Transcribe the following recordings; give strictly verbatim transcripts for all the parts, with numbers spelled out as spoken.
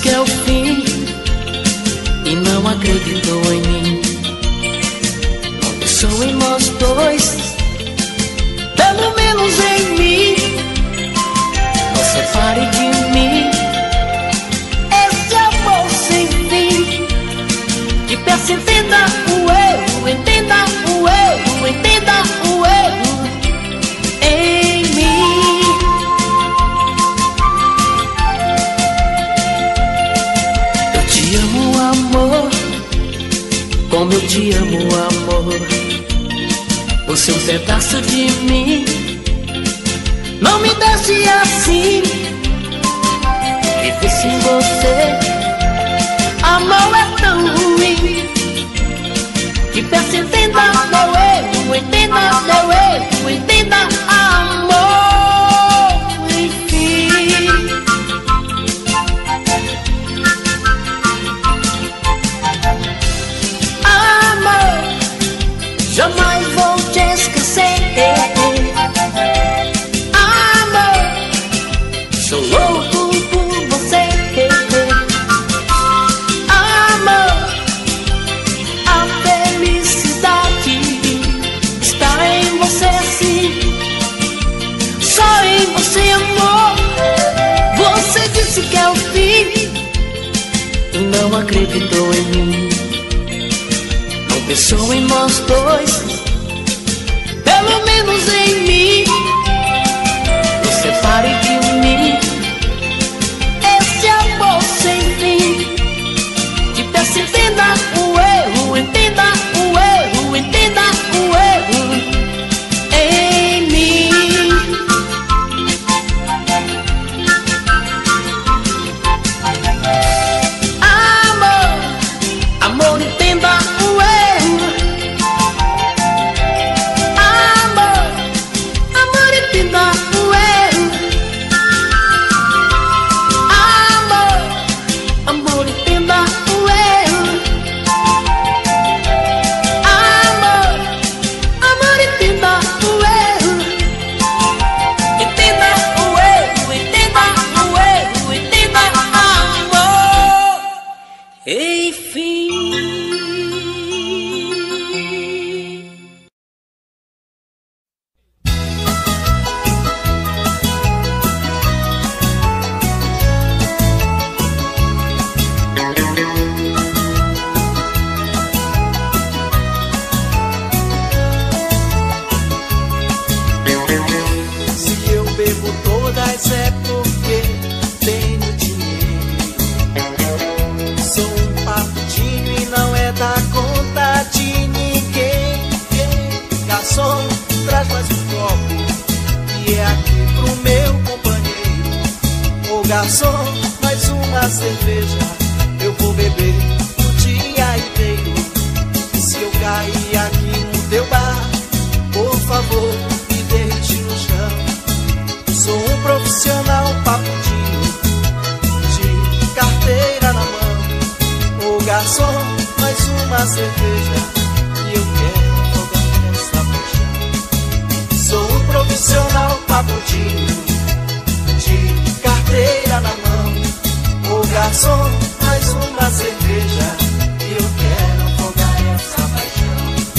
que é o fim e não acreditou em mim. Não pensou em nós dois, pelo menos em mim. Não separe de mim esse amor sem fim. Que peça, entenda o erro, entenda o erro, entenda o erro em mim. Eu te amo, amor, como eu te amo, amor. Você é um pedaço de mim, não me deixe assim. Viver sem você, amor, é tão ruim. Que peça, entenda meu erro, entenda meu erro, entenda amor, enfim. Amor, jamais vou te esquecer. Amor, sou louco por você. Amor, a felicidade está em você, sim. Só em você, amor. Você disse que é o fim e não acreditou em mim. Não pensou em nós dois, pelo menos em mim. Não separe de mim esse amor sem fim. Que peça, entenda o erro, entenda o erro, entenda o erro em mim. Amor, amor, entenda o erro. Amor, amor, entenda o erro. Amor, amor, entenda o erro. Amor, amor, entenda o erro. Entenda o erro, entenda o erro, entenda amor, enfim. Se eu bebo todas é porque tenho dinheiro. Sou um paputinho e não é da conta de ninguém. Garçom, traz mais um copo e é aqui pro meu companheiro. Ô garçom, mais uma cerveja, eu vou beber o dia inteiro. Se eu cair aqui no teu bar, por favor, me deixe no chão. Sou um profissional papudinho, de carteira na mão. Ô garçom, mais uma cerveja e eu quero afogar essa paixão. Sou um profissional papudinho, de carteira na mão. Ô garçom, mais uma cerveja e eu quero afogar essa paixão.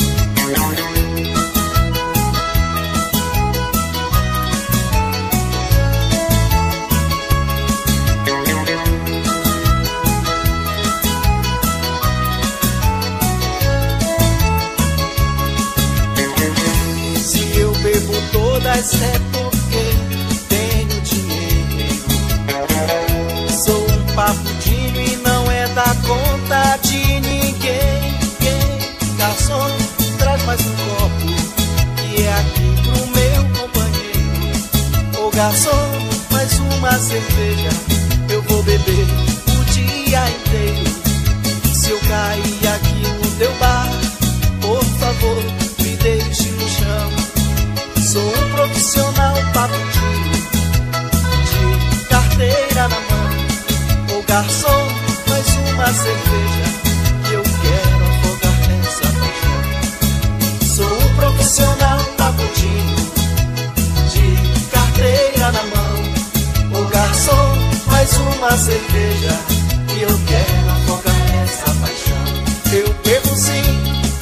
Se eu bebo todas é porque tenho dinheiro. Sou um papudinho e não é da conta de ninguém. Garçom, traz mais um copo e é aqui pro meu companheiro. Ô garçom, mais uma cerveja, eu vou beber o dia inteiro. Se eu cair aqui no teu bar, por favor, me deixe no chão. Sou um profissional papudinho, de carteira na mão. Ô garçom, mais uma cerveja que eu quero afogar essa paixão. Sou um profissional papudinho, de carteira na mão. Ô garçom, mais uma cerveja que eu quero afogar essa paixão. Eu bebo sim,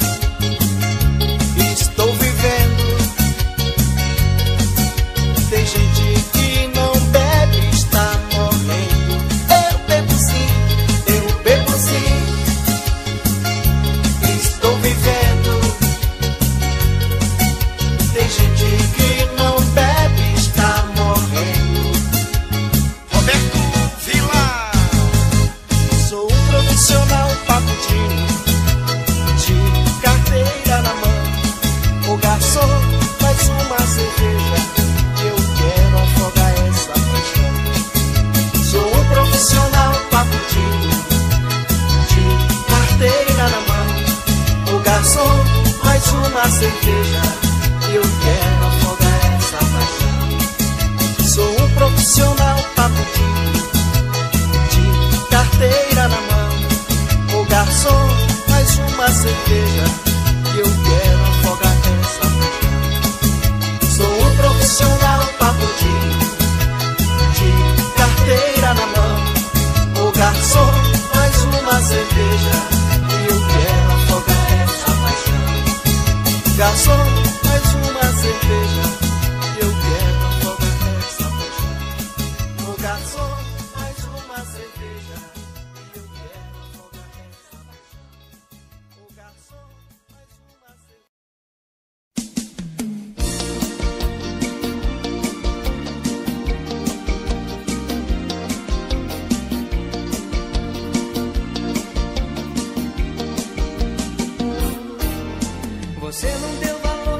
estou vivendo. Tem gente que não bebe, está morrendo. Eu bebo sim, eu bebo sim, estou vivendo. Tem gente que não bebe, está morrendo. Roberto Vila. Sou um profissional paputinho, de carteira na mão. O garçom, faz uma cerveja, eu quero afogar essa paixão. Sou um profissional paputinho, de carteira na mão. O garçom, faz uma cerveja, eu quero afogar essa paixão. Sou um profissional paputinho, de carteira na mão. O garçom, faz uma cerveja, que eu quero afogar essa paixão. Sou um profissional paputinho, de carteira na mão. O garçom, faz uma cerveja, que eu quero afogar essa paixão. Garçom, faz uma cerveja, que eu quero afogar essa paixão. O garçom, faz uma cerveja, que eu quero afogar essa paixão. O garçom, faz uma cerveja. Você não deu valor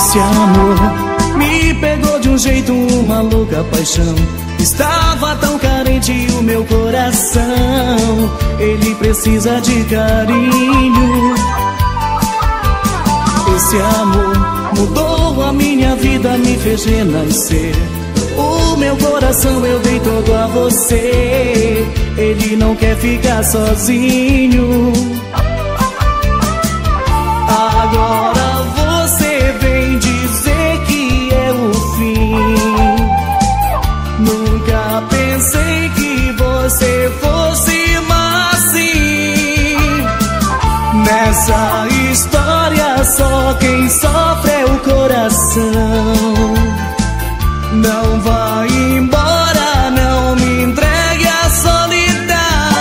Esse amor me pegou de um jeito, uma louca paixão. Estava tão carente o meu coração. Ele precisa de carinho. Esse amor mudou a minha vida, me fez renascer. O meu coração eu dei todo a você. Ele não quer ficar sozinho. Agora você vem dizer que é o fim. Nunca pensei que você fosse assim. Nessa história só quem sofre é o coração. Não vai embora, não me entregue à solidão.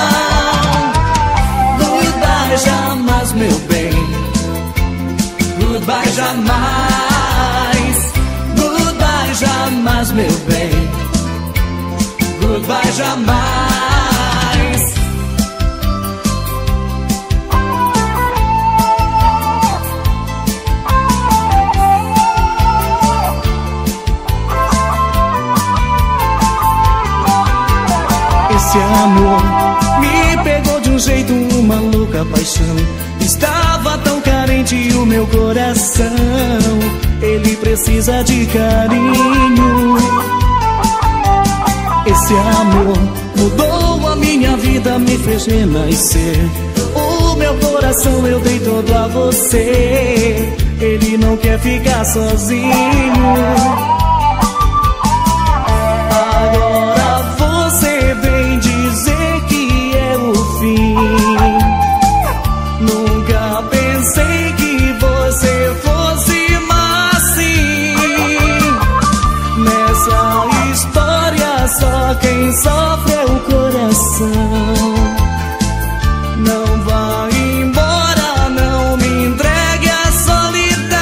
Goodbye jamais, meu bem. Goodbye jamais. Goodbye jamais, meu bem. Goodbye jamais. Esse amor me pegou de um jeito, uma louca paixão. Estava tão carente o meu coração. Ele precisa de carinho. Esse amor mudou a minha vida, me fez renascer. O meu coração eu dei todo a você. Ele não quer ficar sozinho. Agora você vem dizer que é o fim. Nunca pensei que você fosse assim. Nessa história só quem sofre é o coração. Não vai embora, não me entregue à solidão.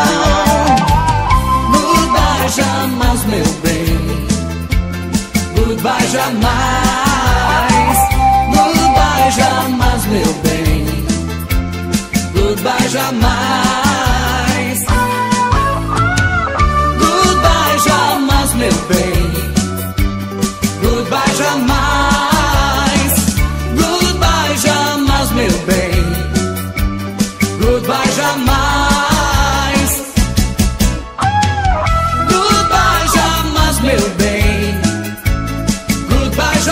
Goodbye jamais, meu bem. Goodbye jamais. Goodbye jamais, meu bem. Goodbye jamais. Goodbye jamais, meu bem. Goodbye jamais. Goodbye jamais, meu bem. Goodbye jamais. Goodbye jamais, meu bem. Goodbye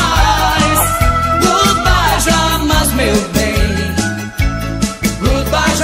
jamais. Goodbye jamais, meu bem. Goodbye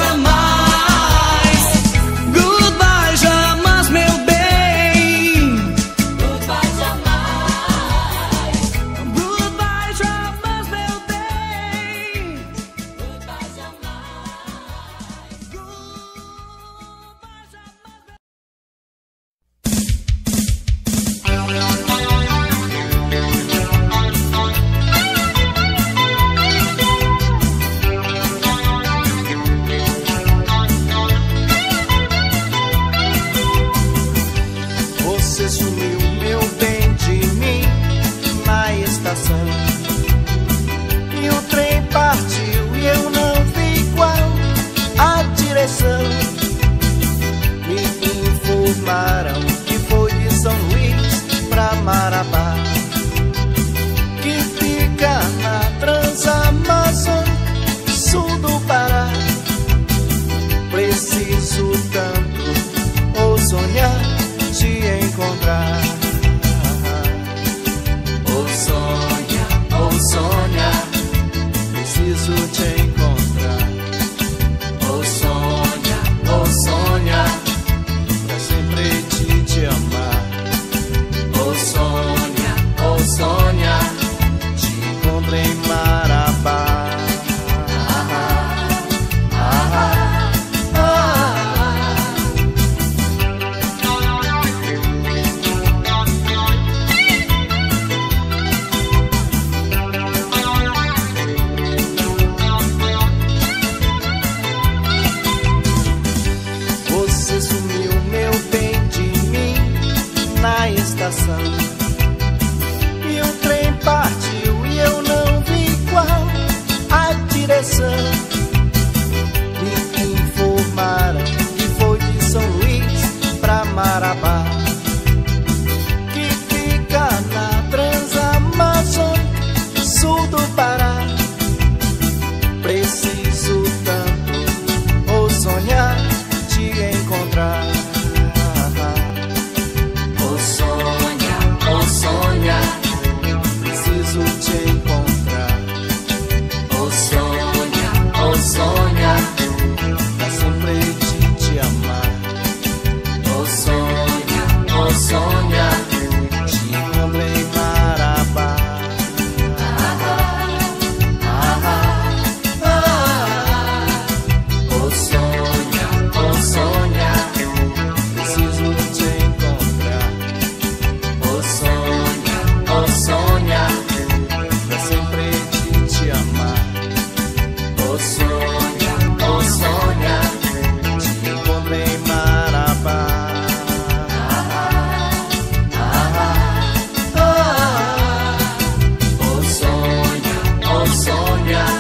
minha